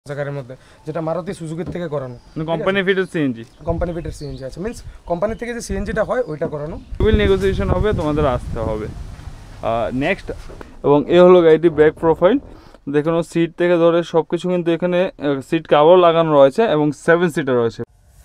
জায়গার মধ্যে যেটা মারুতি সুজুকির থেকে করানো কোম্পানি ফিটেড সিএনজি আছে মিন্স কোম্পানি থেকে যে সিএনজিটা হয় ওইটা করানো উইল নেগোসিয়েশন হবে, তোমাদের আসতে হবে। নেক্সট এবং এ হলো গাড়িটির ব্যাক প্রোফাইল। দেখুন সিট থেকে ধরে সব কিছু কিন্তু এখানে সিট কাভার লাগানো রয়েছে এবং 7 সিটার রয়েছে।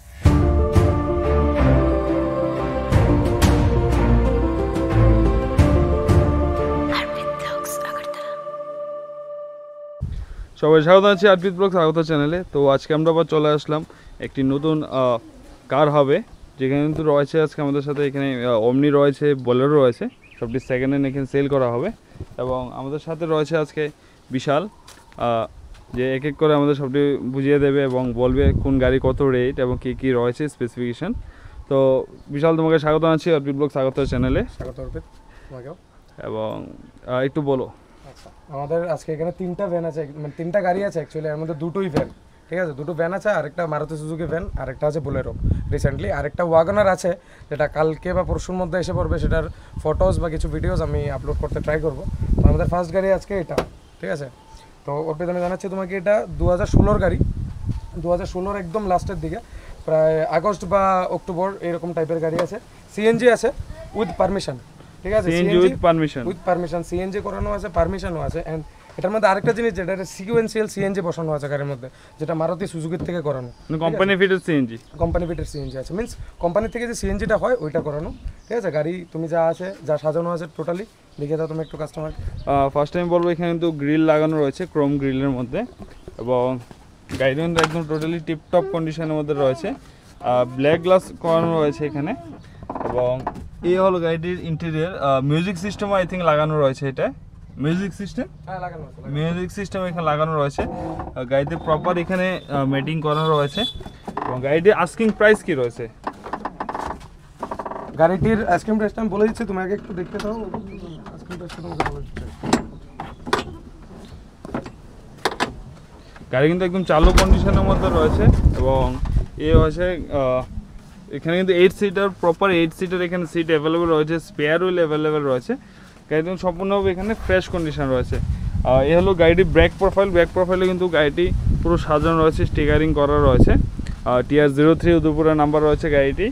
সবাই স্বাগত আছি আরপিত ব্লগ স্বাগত চ্যানেলে। তো আজকে আমরা আবার চলে আসলাম একটি নতুন কার হবে, যেখানে কিন্তু রয়েছে আজকে আমাদের সাথে এখানে ওমনি রয়েছে, বোলেরো রয়েছে, সবটি সেকেন্ড হ্যান্ড এখানে সেল করা হবে। এবং আমাদের সাথে রয়েছে আজকে বিশাল, যে এক এক করে আমাদের সবটি বুঝিয়ে দেবে এবং বলবে কোন গাড়ি কত রেট এবং কী কী রয়েছে স্পেসিফিকেশান। তো বিশাল, তোমাকে স্বাগত আছি আরপিত ব্লগ স্বাগত চ্যানেলে। স্বাগত অর্পিত তোমাকেও। এবং একটু বলো। আচ্ছা, আমাদের আজকে এখানে তিনটা ভ্যান আছে, মানে তিনটা গাড়ি আছে অ্যাকচুয়ালি, এর মধ্যে দুটোই ভ্যান, ঠিক আছে, দুটো ভ্যান আছে, আরেকটা মারুতি সুজুকি ভ্যান, আরেকটা আছে বোলেরো রিসেন্টলি, আরেকটা ওয়াগনার আছে যেটা কালকে বা পরশুর মধ্যে এসে পড়বে, সেটার ফটোস বা কিছু ভিডিওস আমি আপলোড করতে ট্রাই করবো। তো আমাদের ফার্স্ট গাড়ি আজকে এটা, ঠিক আছে। তো অর্পিত আমি জানাচ্ছি তোমাকে, এটা 2016 গাড়ি, 2016 একদম লাস্টের দিকে, প্রায় আগস্ট বা অক্টোবর এরকম টাইপের গাড়ি আছে। সিএনজি আছে উইথ পারমিশন, ঠিক আছে, সিএনজি উইথ পারমিশন, সিএনজি করানো আছে, পারমিশনও আছে। এন্ড এটার মধ্যে আরেকটা জিনিস, যেটা সিকুয়েন্সিয়াল সিএনজি বসানো আছে গাড়ির মধ্যে, যেটা মারুতি সুজুকির থেকে করানো, কোম্পানি ফিটেড সিএনজি আছে, মিন্স কোম্পানি থেকে যে সিএনজিটা হয় ওইটা করানো, ঠিক আছে। গাড়ি তুমি যা আছে, যা সাজানো আছে টোটালি দেখে দাও তুমি একটু কাস্টমার। ফার্স্ট টাইম বলবো, এখানে কিন্তু গ্রিল লাগানো রয়েছে ক্রোম গ্রিলের মধ্যে, এবং গাড়িটা কিন্তু একদম টোটালি টিপটপ কন্ডিশনের মধ্যে রয়েছে। ব্ল্যাক গ্লাস করানো রয়েছে এখানে। এবং এই হলো গাড়িটির interior. Music system I think লাগানো রয়েছে, এটা মিউজিক সিস্টেম এখানে লাগানো রয়েছে। গাড়িতে প্রপার এখানে মেটিং করানো রয়েছে। এবং গাড়িটির আস্কিং প্রাইস কি রয়েছে? গাড়িটির আস্কিং প্রাইসটা আমি বলে দিচ্ছি, তোমাকে একটু দেখতে দাও। আস্কিং প্রাইসটা তোমাকে বলে দিচ্ছি। গাড়ি কিন্তু একদম চালু কন্ডিশনের মধ্যে রয়েছে। এবং এ হচ্ছে এখানে কিন্তু 8 সিটার, প্রপার 8 সিটার এখানে সিট অ্যাভেলেবেল রয়েছে, স্পেয়ার হুইল অ্যাভেলেবেল রয়েছে। গাড়িটি সম্পূর্ণভাবে এখানে ফ্রেশ কন্ডিশন রয়েছে। এ হলো গাড়িটির ব্যাক প্রোফাইলে কিন্তু গাড়িটি পুরো সাজানো রয়েছে, স্টিকারিং করা রয়েছে, TR03 উদয়পুরের নাম্বার রয়েছে গাড়িটি।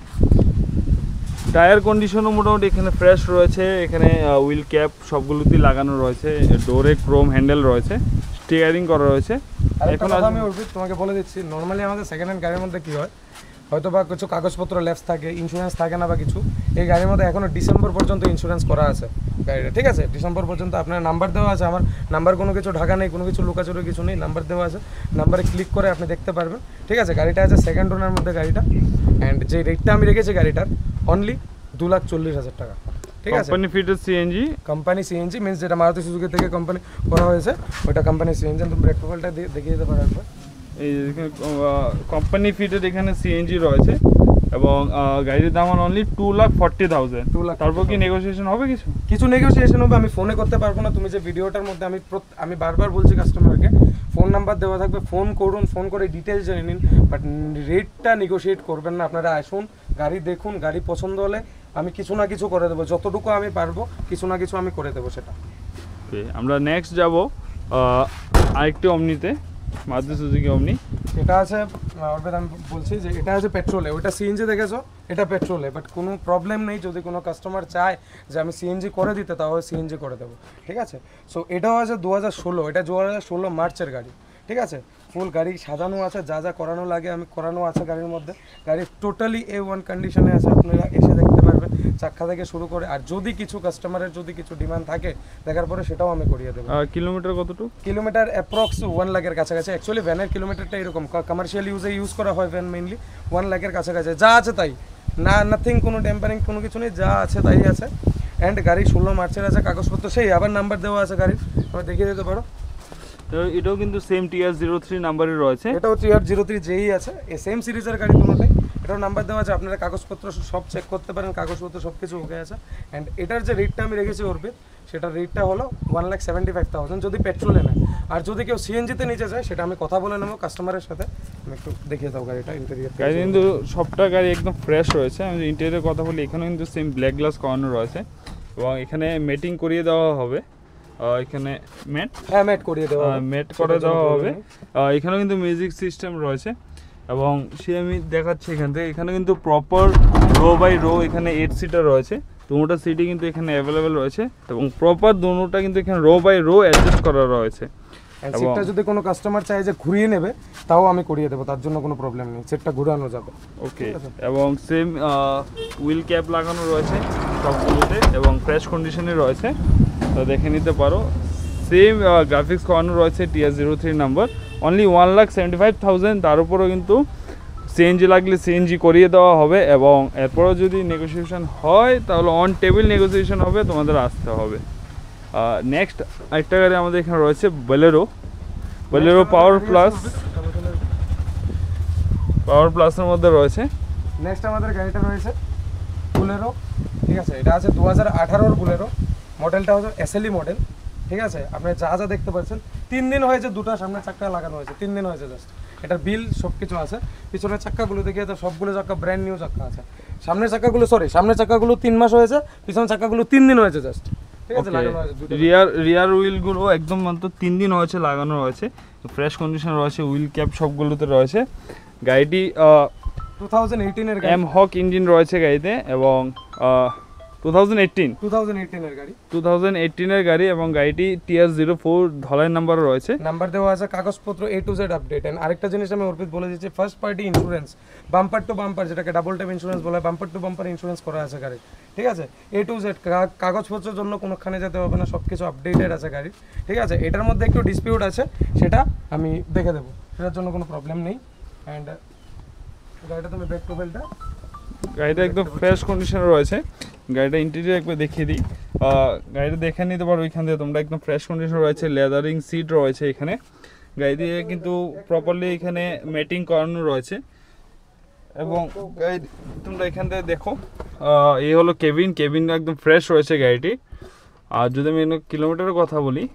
টায়ার কন্ডিশনও মোটামুটি এখানে ফ্রেশ রয়েছে। এখানে হুইল ক্যাপ সবগুলোতেই লাগানো রয়েছে, ডোরে ক্রোম হ্যান্ডেল রয়েছে, স্টিয়ারিং করা রয়েছে। এখন আমি তোমাকে বলে দিচ্ছি, নর্মালি আমাদের সেকেন্ড হ্যান্ড গাড়ির মধ্যে কী হয়, হয়তো বা কিছু কাগজপত্র ল্যাপস থাকে, ইন্স্যুরেন্স থাকে না বা কিছু। এই গাড়ির মধ্যে এখনও ডিসেম্বর পর্যন্ত ইন্স্যুরেন্স করা আছে গাড়িটা, ঠিক আছে। ডিসেম্বর পর্যন্ত আপনার নাম্বার দেওয়া আছে, আমার নাম্বার কোনো কিছু ঢাকা নেই, কোনো কিছু লুকাচুরি কিছু নেই, নাম্বার দেওয়া আছে, নাম্বারে ক্লিক করে আপনি দেখতে পারবেন, ঠিক আছে। গাড়িটা আছে সেকেন্ড ওনার মধ্যে গাড়িটা। অ্যান্ড যে রেটটা আমি রেখেছি গাড়িটার, অনলি 2,40,000 টাকা, ঠিক আছে। কোম্পানি সিএনজি মিন্স যেটা মারুতি সুজুকি থেকে কোম্পানি করা হয়েছে, ওইটা কোম্পানি সিএনজি। তুমি ব্রেক প্রোফাইলটা দেখিয়ে দিতে পারবে। এই কোম্পানি ফিটেড এখানে সিএনজি রয়েছে। এবং গাড়ির দাম অনলি 2,40,000। তারপর কি নেগোসিয়েশন হবে? কিছু নেগোসিয়েশন হবে, আমি ফোনে করতে পারবো না। তুমি যে ভিডিওটার মধ্যে আমি বারবার বলছি কাস্টমারকে, ফোন নাম্বার দেওয়া থাকবে, ফোন করুন, ফোন করে ডিটেলস জেনে নিন, বাট রেটটা নেগোসিয়েট করবেন না। আপনারা আসুন, গাড়ি দেখুন, গাড়ি পছন্দ হলে আমি কিছু না কিছু করে দেবো, যতটুকু আমি পারবো কিছু না কিছু আমি করে দেবো সেটা। আমরা নেক্সট যাব আরেকটি অমনিতে, মারুতি সুজুকি অমনি। এটা আছে অর্পিত, আমি বলছি যে এটা আছে পেট্রোলে, ওইটা সিএনজি দেখেছো, এটা পেট্রোলে, বাট কোনো প্রবলেম নেই। যদি কোনো কাস্টমার চায় যে আমি সিএনজি করে দিতে, তাহলে সিএনজি করে দেবো, ঠিক আছে। সো এটাও আছে 2016, এটা 2016 মার্চের গাড়ি, ঠিক আছে। ফুল গাড়ি সাজানো আছে, যা যা করানো লাগে আমি করানো আছে গাড়ির মধ্যে। গাড়ি টোটালি A1 কন্ডিশনে আছে, আপনারা এসে দেখতে পারবেন চাক্কা থেকে শুরু করে। আর যদি কিছু কাস্টমারের যদি কিছু ডিমান্ড থাকে দেখার পরে, সেটাও আমি করিয়ে দেবো। কিলোমিটার কতটুকু? কিলোমিটার অ্যাপ্রক্স 1 লাখের কাছাকাছি। অ্যাকচুয়ালি ভ্যানের কিলোমিটারটা এরকম, কমার্শিয়াল ইউজ করা হয় ভ্যান মেইনলি, 1 লাখের কাছাকাছি। যা আছে তাই, নাথিং, কোনো টেম্পারিং কোনো কিছু নেই, যা আছে তাই আছে। অ্যান্ড গাড়ি 16 মার্চের আছে, কাগজপত্র সেই, আবার নাম্বার দেওয়া আছে গাড়ির, তোমরা দেখিয়ে দিতে পারো। এটাও কিন্তু সেম TR03 নাম্বারই রয়েছে, এটাও TR03 যেই আছে, এই সেম সিরিজের গাড়ি দুটোটাই। এটাও নাম্বার দেওয়া আছে, আপনারা কাগজপত্র সব চেক করতে পারেন, কাগজপত্র সব কিছু ওকে আছে। অ্যান্ড এটার যে রেটটা আমি রেখেছি অর্পিত, সেটার রেটটা হলো 1,75,000 যদি পেট্রোলে নেয়। আর যদি কেউ সিএনজিতে নিচে যায়, সেটা আমি কথা বলে নেবো কাস্টমারের সাথে। আমি একটু দেখিয়ে দাও গাড়িটা, ইন্টেরিয়র গাড়ি কিন্তু সবটা গাড়ি একদম ফ্রেশ রয়েছে। আমি ইন্টেরিয়রের কথা বলি, এখানেও কিন্তু সেম ব্ল্যাক গ্লাস করানো রয়েছে এবং এখানে মেটিং করিয়ে দেওয়া হবে। এখানে ম্যাট হ্যাঁ ম্যাট করিয়ে দেওয়া হবে। মেট করে দেওয়া হবে। এখানেও কিন্তু মিউজিক সিস্টেম রয়েছে এবং সে আমি দেখাচ্ছি এখান থেকে। এখানে কিন্তু প্রপার রো বাই রো এখানে 8 সিটার রয়েছে, দুটোটা সিটই কিন্তু এখানে অ্যাভেলেবেল রয়েছে এবং প্রপার দুটোটা কিন্তু এখানে রো বাই রো অ্যাডজাস্ট করা রয়েছে। সিটটা যদি কোনো কাস্টমার চায় যে ঘুরিয়ে নেবে তাও আমি করিয়ে দেবো, তার জন্য কোনো প্রবলেম নেই, সিটটা ঘুরানো যাবে। ওকে, এবং সেম হুইল ক্যাপ লাগানো রয়েছে সবগুলোতে এবং ফ্রেশ কন্ডিশনে রয়েছে, তো দেখে নিতে পারো। সেম গ্রাফিক্স করানো রয়েছে TR03 নাম্বার, অনলি 1,75,000। তার উপরেও কিন্তু সিএনজি লাগলে সিএনজি করিয়ে দেওয়া হবে এবং এরপরও যদি নেগোসিয়েশন হয় তাহলে অন টেবিল নেগোসিয়েশন হবে, তোমাদের আসতে হবে। নেক্সট আরেকটা গাড়ি আমাদের এখানে রয়েছে বোলেরো পাওয়ার প্লাসের মধ্যে রয়েছে। নেক্সট আমাদের গাড়িটা রয়েছে বুলেরো, ঠিক আছে। এটা আছে 2018 বুলেরো, মডেলটা হচ্ছে SLE মডেল, ঠিক আছে। আপনি যা যা দেখতে পাচ্ছেন 3 দিন হয়েছে, দুটো সামনের চাক্কা লাগানো হয়েছে, 3 দিন হয়েছে জাস্ট। এটার বিল সব কিছু আছে। পিছনের চাক্কাগুলো দেখিয়ে তো সবগুলো চাক্কা ব্র্যান্ড নিউ চাক্কা আছে। সামনের চাক্কাগুলো 3 মাস হয়েছে, পিছনের চাক্কাগুলো 3 দিন হয়েছে জাস্ট, ঠিক আছে, লাগানো হয়েছে দুটো। রিয়ার হুইলগুলো একদম মাত্র 3 দিন হয়েছে লাগানো রয়েছে, ফ্রেশ কন্ডিশন রয়েছে, হুইল ক্যাপ সবগুলোতে রয়েছে। গাড়িটি 2018 এর গাড়ি, হক ইঞ্জিন রয়েছে গাড়িতে এবং 2018 এর গাড়ি এবং গাড়িটি TR04 ধলাই নাম্বার রয়েছে। নাম্বার দেওয়া আছে, কাগজপত্র A to Z update. And আরেকটা জিনিস আমি অর্পিত বলে দিচ্ছি, first party insurance, bumper to bumper, যেটাকে ডাবল ট্যাপ ইন্স্যুরেন্স বলা হয়, বাম্পার টু বাম্পার ইন্স্যুরেন্স করা আছে গাড়ি, ঠিক আছে। A to Z কাগজপত্রের জন্য কোনোখানে যেতে হবে না, সব কিছু আপডেটেড আছে গাড়ি, ঠিক আছে। এটার মধ্যে একটু ডিসপিউট আছে, সেটা আমি দেখে দেবো, সেটার জন্য কোনো প্রবলেম নেই। অ্যান্ড গাড়িটা তুমি ব্যাক প্রোফাইলটা, গাড়িটা একদম ফ্রেশ কন্ডিশনে রয়েছে। গাড়িটা ইন্টেরিয়র একবার দেখিয়ে দিই, গাড়িটা দেখে নিতে পারো এখান থেকে তোমরা, একদম ফ্রেশ কন্ডিশন রয়েছে, লেদারিং সিট রয়েছে এখানে। গাড়ি দিয়ে কিন্তু প্রপারলি এখানে ম্যাটিং করানো রয়েছে এবং গাড়ি তোমরা এখান থেকে দেখো, এই হলো কেবিন একদম ফ্রেশ রয়েছে গাড়িটি। আর যদি আমি কিলোমিটারের কথা বলি,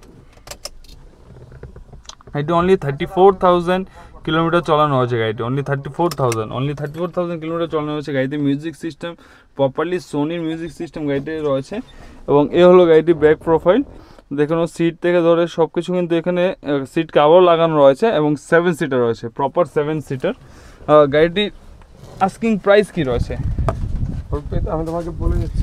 এটি অনলি 34,000 কিলোমিটার চালানো হয়েছে গাড়িটি, অনলি 34,000 কিলোমিটার চালানো হয়েছে। গাড়িতে মিউজিক সিস্টেম প্রপারলি সোনির মিউজিক সিস্টেম গাড়িতে রয়েছে এবং এ হলো গাড়িটির ব্যাক প্রোফাইল। দেখুন সিট থেকে ধরে সব কিছু কিন্তু এখানে সিট কাভার লাগানো রয়েছে এবং 7 সিটার রয়েছে, প্রপার 7 সিটার। গাড়িটির আস্কিং প্রাইস কি রয়েছে আমি তোমাকে বলে দিচ্ছি।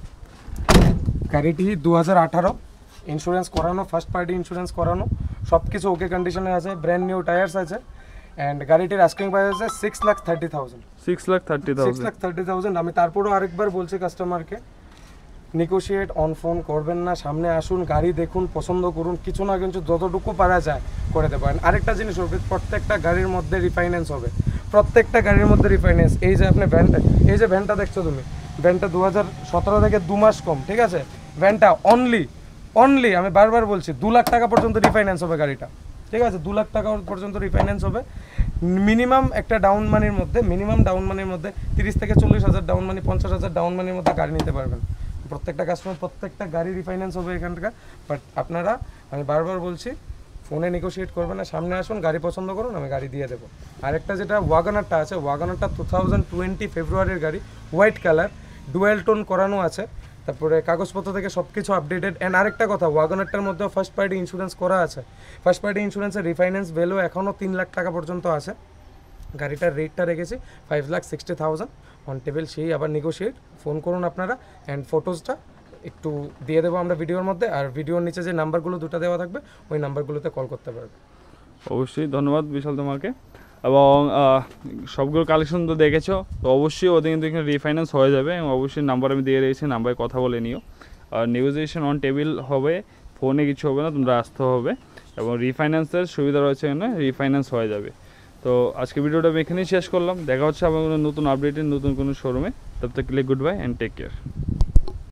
গাড়িটি 2018 ইন্স্যুরেন্স করানো, ফার্স্ট পার্টি ইন্স্যুরেন্স করানো, সব কিছু ওকে কন্ডিশনে আছে, ব্র্যান্ড নিউ টায়ার্স আছে। অ্যান্ড গাড়িটির আস্কিং প্রাইস আছে 6,30,000। 6,30,000। আমি তারপরও আরেকবার বলছি কাস্টমারকে, নেগোশিয়েট অন ফোন করবেন না, সামনে আসুন, গাড়ি দেখুন, পছন্দ করুন, কিছু না কিছু যতটুকু পারা যায় করে দেবেন। আরেকটা জিনিস হবে, প্রত্যেকটা গাড়ির মধ্যে রিফাইন্যান্স হবে, প্রত্যেকটা গাড়ির মধ্যে রিফাইন্যান্স। এই যে আপনি ভ্যানটা, এই যে ভ্যানটা দেখছো তুমি, ভ্যানটা 2017 থেকে 2 মাস কম, ঠিক আছে। ভ্যানটা অনলি আমি বারবার বলছি 2 লাখ টাকা পর্যন্ত রিফাইন্যান্স হবে গাড়িটা, ঠিক আছে। 2 লাখ টাকা পর্যন্ত রিফাইন্যান্স হবে। মিনিমাম একটা ডাউন মানির মধ্যে 30 থেকে 40,000 ডাউন মানি, 50,000 ডাউন মানির মধ্যে গাড়ি নিতে পারবেন। প্রত্যেকটা কাস্টমার, প্রত্যেকটা গাড়ি রিফাইন্যান্স হবে এখান থেকে। বাট আপনারা, আমি বারবার বলছি, ফোনে নেগোশিয়েট করবেন না, সামনে আসুন, গাড়ি পছন্দ করুন, আমি গাড়ি দিয়ে দেবো। আরেকটা যেটা ওয়াগনারটা আছে, ওয়াগনারটা 2020 ফেব্রুয়ারির গাড়ি, হোয়াইট কালার, ডুয়েল টোন করানো আছে, তারপরে কাগজপত্র থেকে সব কিছু আপডেটেড। অ্যান্ড আরেকটা কথা, ওয়াগনারটার মধ্যেও ফার্স্ট পার্টি ইন্স্যুরেন্স করা আছে। ফার্স্ট পার্টি ইন্স্যুরেন্সের রিফাইন্যান্স ভ্যালু এখনও 3 লাখ টাকা পর্যন্ত আছে। গাড়িটার রেটটা রেখেছি 5,60,000 অন টেবিল, সেই আবার নেগোশিয়েট, ফোন করুন আপনারা। অ্যান্ড ফটোসটা একটু দিয়ে দেবো আমরা ভিডিওর মধ্যে, আর ভিডিওর নিচে যে নাম্বারগুলো দুটো দেওয়া থাকবে ওই নাম্বারগুলোতে কল করতে পারবে। অবশ্যই ধন্যবাদ বিশাল তোমাকে। এবং সবগুলো কালেকশন তো দেখেছো, তো অবশ্যই ওদের কিন্তু এখানে রিফাইন্যান্স হয়ে যাবে এবং অবশ্যই নাম্বার আমি দিয়ে রেখেছি, নাম্বারে কথা বলে নিও। আর নেগোসিয়েশন অন টেবিল হবে, ফোনে কিছু হবে না, তোমরা আসতে হবে এবং রিফাইন্যান্সের সুবিধা রয়েছে এখানে, রিফাইন্যান্স হয়ে যাবে। তো আজকে ভিডিওটা আমি এখানেই শেষ করলাম, দেখা হচ্ছে আবার নতুন আপডেটের নতুন কোনো শোরুমে। তব তক কে লিয়ে goodbye and take care.